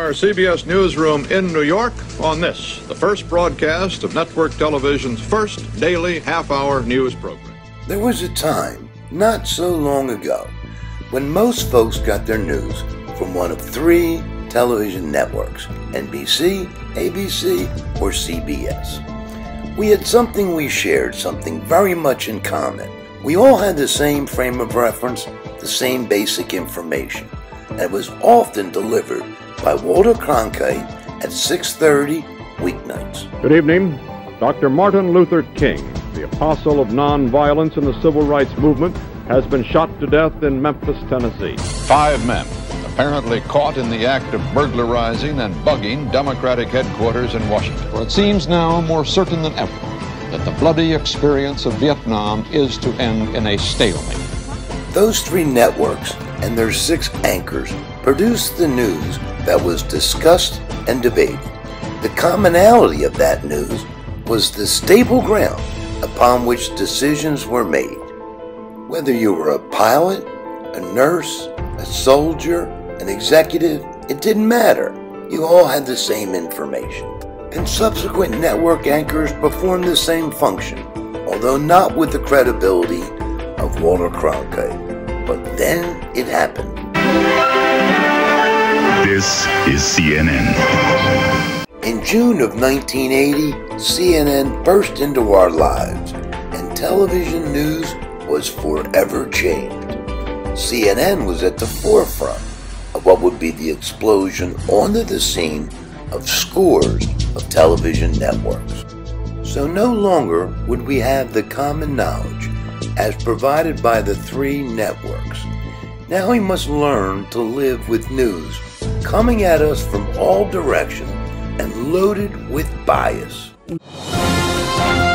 our CBS newsroom in New York on this, the first broadcast of network television's first daily half-hour news program. There was a time, not so long ago, when most folks got their news from one of three television networks, NBC, ABC, or CBS. We had something we shared, something very much in common. We all had the same frame of reference, the same basic information, and it was often delivered by Walter Cronkite at 6:30 weeknights. Good evening. Dr. Martin Luther King, the apostle of nonviolence in the civil rights movement, has been shot to death in Memphis, Tennessee. 5 men apparently caught in the act of burglarizing and bugging Democratic headquarters in Washington. Well, it seems now more certain than ever that the bloody experience of Vietnam is to end in a stalemate. Those three networks and their 6 anchors produced the news that was discussed and debated. The commonality of that news was the stable ground upon which decisions were made. Whether you were a pilot, a nurse, a soldier, an executive, it didn't matter. You all had the same information. And subsequent network anchors performed the same function, although not with the credibility of Walter Cronkite. But then it happened. This is CNN. In June of 1980, CNN burst into our lives, and television news was forever changed. CNN was at the forefront of what would be the explosion onto the scene of scores of television networks. So no longer would we have the common knowledge as provided by the 3 networks. Now we must learn to live with news coming at us from all directions and loaded with bias.